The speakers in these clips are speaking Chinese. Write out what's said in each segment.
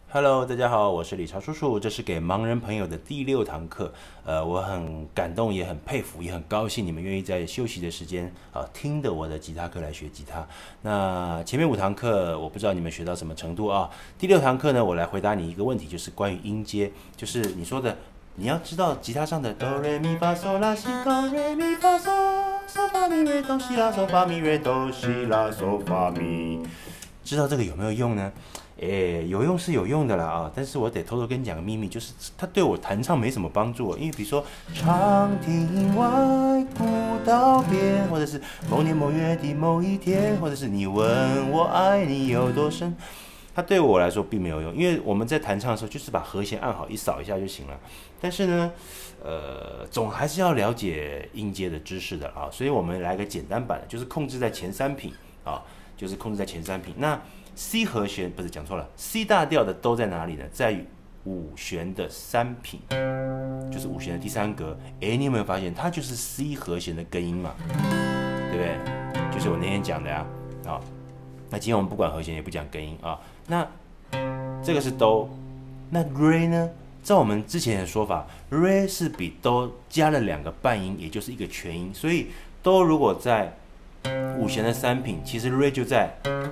Hello，大家好，我是理查叔叔，这是给盲人朋友的第6堂课。我很感动，也很佩服，也很高兴你们愿意在休息的时间听着我的吉他课来学吉他。那前面5堂课，我不知道你们学到什么程度啊。第6堂课呢，我来回答你一个问题，就是关于音阶，就是你说的，你要知道吉他上的哆来咪发嗦拉西哆来咪发嗦嗦发咪瑞哆西拉嗦发咪瑞哆西拉嗦发咪，知道这个有没有用呢？有用是有用的啦啊，但是我得偷偷跟你讲个秘密，就是它对我弹唱没什么帮助，因为比如说长亭外，古道边，或者是某年某月的某一天，或者是你问我爱你有多深，它对我来说并没有用，因为我们在弹唱的时候就是把和弦按好，一扫一下就行了。但是呢，总还是要了解音阶的知识的啊，所以我们来个简单版的，就是控制在前3品啊，就是控制在前3品。那C 和弦不是讲错了 ，C 大调的都在哪里呢？在于5弦的3品，就是5弦的第3格。你有没有发现它就是 C 和弦的根音嘛？对不对？就是我那天讲的呀。那今天我们不管和弦，也不讲根音啊。那这个是哆，那 Re 呢？照我们之前的说法 ，Re 是比哆加了2个半音，也就是1个全音。所以哆如果在5弦的3品，其实 Re 就在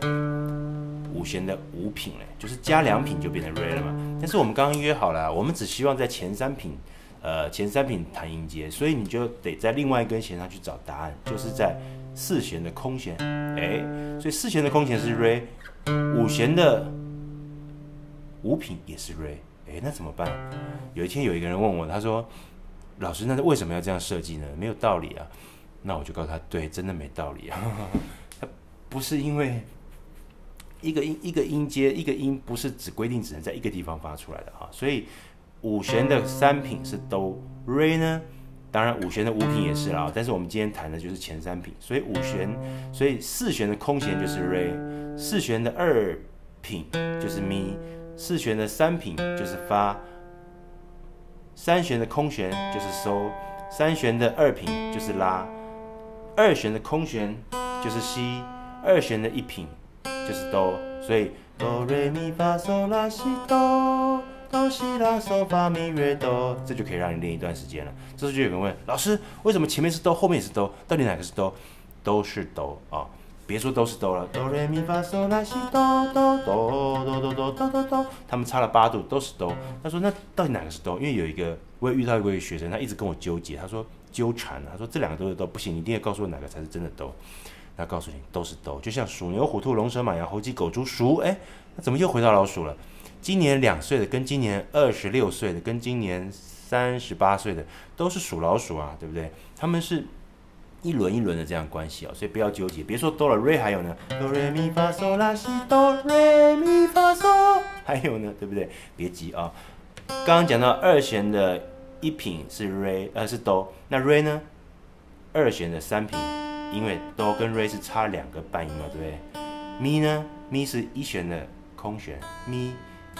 5弦的5品嘞，就是加2品就变成 Re 了嘛。但是我们刚刚约好了，我们只希望在前3品，弹音阶，所以你就得在另外一根弦上去找答案，就是在4弦的空弦，所以4弦的空弦是 Re，5弦的5品也是 Re，那怎么办？有一天有一个人问我，他说：“老师，那为什么要这样设计呢？没有道理啊。”那我就告诉他，对，真的没道理啊。它不是因为一个音阶，一个音不是只规定只能在一个地方发出来的啊。所以5弦的3品是哆 Re 呢，当然5弦的5品也是啦。但是我们今天弹的就是前3品，所以4弦的空弦就是 Re，4弦的2品就是咪，4弦的3品就是发，3弦的空弦就是嗦，3弦的2品就是拉。2弦的空弦就是西，2弦的1品就是哆，所以哆来咪发嗦拉西哆，哆西拉嗦发咪瑞哆，这就可以让你练一段时间了。这时候就有人问老师，为什么前面是哆，后面也是哆，到底哪个是哆？都是哆啊！别说都是哆了，哆来咪发嗦拉西哆哆哆哆哆哆哆哆哆，他们差了8度，都是哆。他说那到底哪个是哆？因为我也遇到一位学生，他一直跟我纠结，他说纠缠，他说这2个都是哆，不行，你一定要告诉我哪个才是真的哆。那告诉你都是哆，就像鼠牛虎兔龙蛇马羊猴鸡狗猪鼠，那怎么又回到老鼠了？今年2岁的跟今年26岁的跟今年38岁的都是属老鼠啊，对不对？他们是一轮一轮的这样关系所以不要纠结，别说哆了 Re 还有呢，哆来咪发嗦拉西哆来咪发嗦，还有呢，对不对？别急啊。刚刚讲到2弦的1品是 Re，是哆，那 Re 呢？2弦的3品，因为哆跟 Re 是差2个半音嘛，对不对？咪呢？咪是1弦的空弦，咪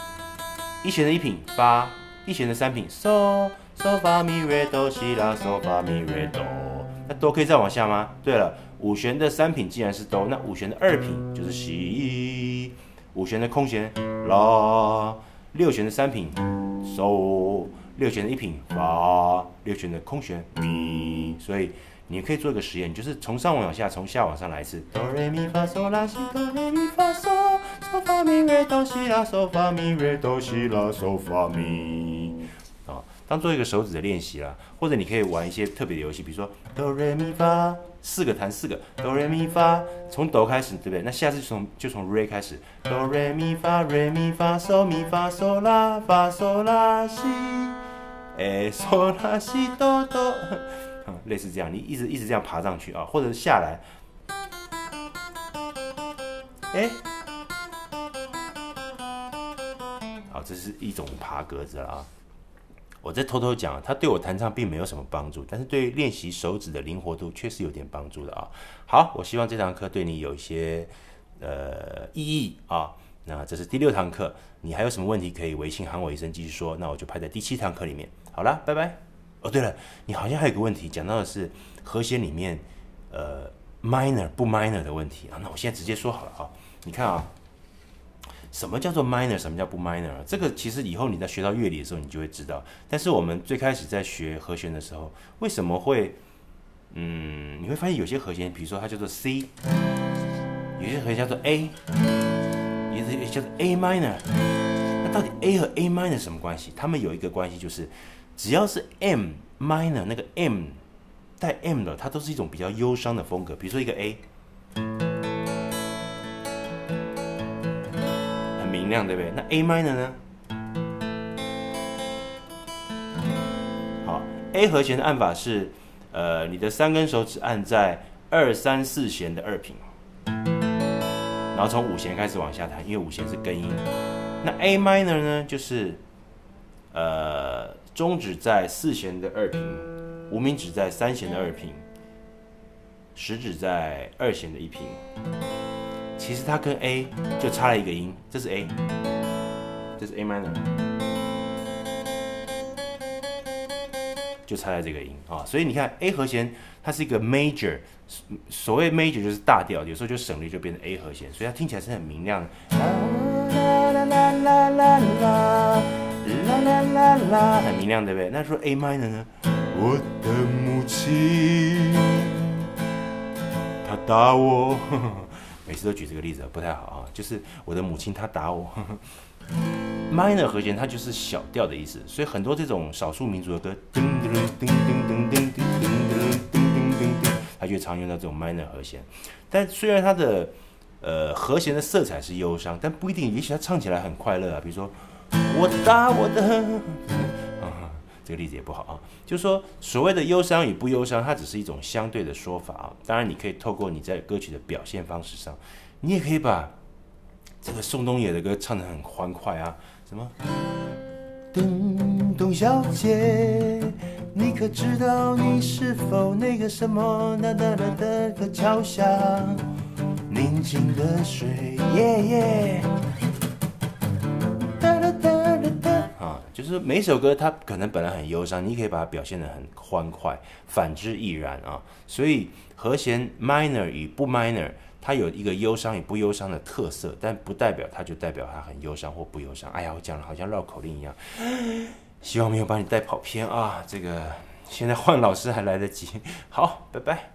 ，1弦的1品发，1弦的3品嗦嗦发咪瑞哆西拉嗦发咪瑞哆。那哆可以再往下吗？对了，5弦的3品既然是哆，那5弦的2品就是西，5弦的空弦拉，6弦的3品嗦，6弦的1品发，6弦的空弦咪，所以你可以做一个实验，就是从上往下，从下往上来一次，哆来咪发嗦拉西哆来咪发嗦，嗦发咪瑞哆西拉嗦发咪瑞哆西拉嗦发咪。当做一个手指的练习啦，或者你可以玩一些特别的游戏，比如说哆来咪发，4个弹4个，哆来咪发，从哆开始，对不对？那下次就从 Re 开始，哆来咪发，Re 咪发嗦咪发嗦拉西，嗦拉西哆哆，类似这样，你一直这样爬上去啊，或者下来，好，这是一种爬格子了啊。我在偷偷讲，它对我弹唱并没有什么帮助，但是对练习手指的灵活度确实有点帮助的啊。好，我希望这堂课对你有一些意义啊。那这是第6堂课，你还有什么问题可以微信喊我一声继续说，那我就排在第7堂课里面。好了，拜拜。对了，你好像还有个问题，讲到的是和弦里面minor 不 minor 的问题啊。那我现在直接说好了啊，你看啊。 什么叫做 minor， 什么叫不 minor？ 这个其实以后你在学到乐理的时候，你就会知道。但是我们最开始在学和弦的时候，为什么会，你会发现有些和弦，比如说它叫做 C， 有些和弦叫做 A， 有些叫做 A minor。那到底 A 和 A minor 什么关系？它们有一个关系就是，只要是 M minor 那个 M 带 M 的，它都是一种比较忧伤的风格。比如说一个 A。明亮，对不对？那 A minor 呢？好 ，A 和弦的按法是，你的3根手指按在2、3、4弦的2平，然后从5弦开始往下弹，因为5弦是根音。那 A minor 呢，就是中指在4弦的2平，无名指在3弦的2平，食指在2弦的1平。其实它跟 A 就差了一个音，这是 A， 这是 A minor， 就差在这个音啊。所以你看 A 和弦它是一个 major， 所谓 major 就是大调，有时候就省略就变成 A 和弦，所以它听起来是很明亮的。很明亮，对不对？那说 A minor 呢？我的母亲，她打我。每次都举这个例子不太好啊，就是我的母亲她打我。minor 和弦它就是小调的意思，所以很多这种少数民族的歌，噔噔噔噔噔噔噔噔噔噔噔，它就常用到这种 minor 和弦。但虽然它的和弦的色彩是忧伤，但不一定，也许它唱起来很快乐啊。比如说我打我的。这个例子也不好啊，就是说所谓的忧伤与不忧伤，它只是一种相对的说法啊。当然，你可以透过你在歌曲的表现方式上，你也可以把这个宋冬野的歌唱得很欢快啊，什么？董小姐，你可知道你是否那个什么那个桥下宁静的水，耶耶。就是每一首歌它可能本来很忧伤，你可以把它表现得很欢快，反之亦然啊。所以和弦 minor 与不 minor， 它有一个忧伤与不忧伤的特色，但不代表它就代表它很忧伤或不忧伤。哎呀，我讲了好像绕口令一样，希望没有把你带跑偏啊。这个现在换老师还来得及。好，拜拜。